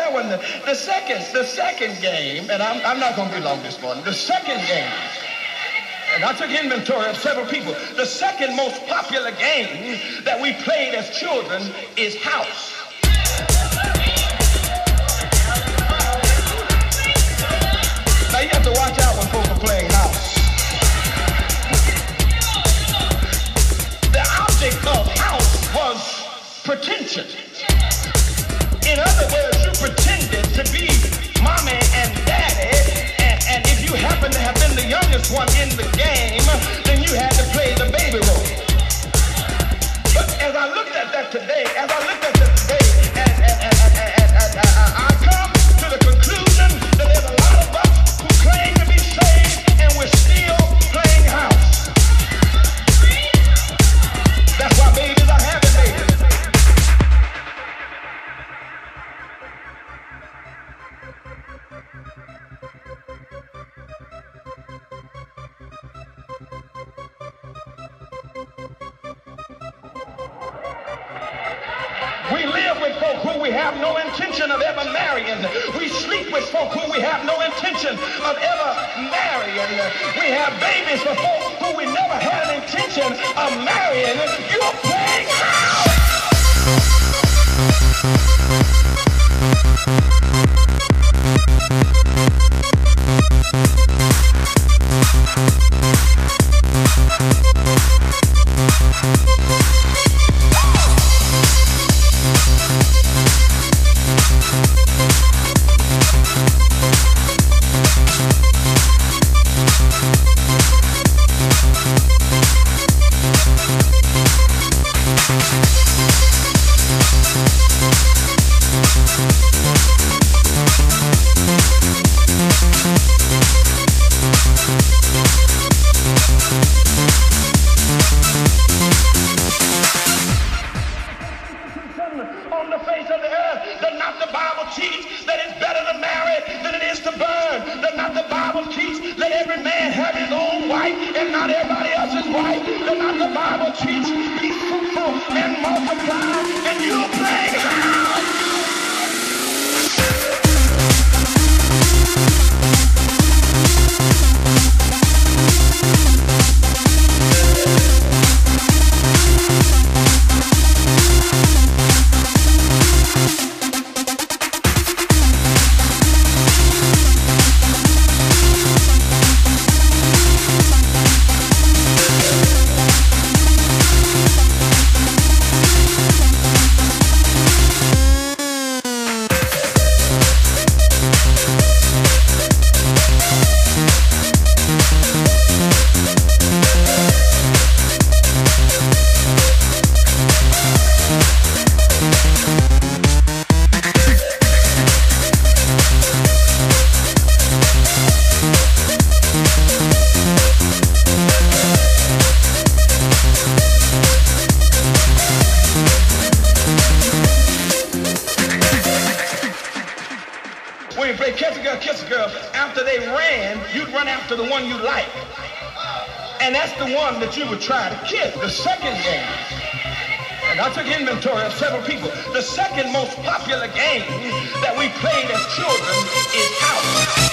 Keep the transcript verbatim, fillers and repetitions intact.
that one. The, the second, the second game, and I'm, I'm not going to be long this morning. The second game, and I took inventory of several people. The second most popular game that we played as children is house. Now you have to watch out when folks are playing house. The object of house was pretension. In other words, you pretended to be mommy and daddy, and, and if you happen to have been the youngest one in the game, then you had to play the baby role. But as I looked at that today, as I looked at that today, and, and, and, and, and, and, and I come to the conclusion that there's a lot of us who claim to be saved, and we're still playing house. That's why babies are having babies. We live with folk who we have no intention of ever marrying. We sleep with folk who we have no intention of ever marrying. We have babies for folk who we never had an intention of marrying. You're playing house. On the face of the earth, does not the Bible teach that it's better to marry than it is to burn? Does not the Bible teach that every man have his own wife and not everybody else's wife? Does not the Bible teach be fruitful and multiply? And you're playing house. When you play kiss a girl, kiss a girl, after they ran, you'd run after the one you like. And that's the one that you would try to kiss, the second game. And I took inventory of several people. The second most popular game that we played as children is house.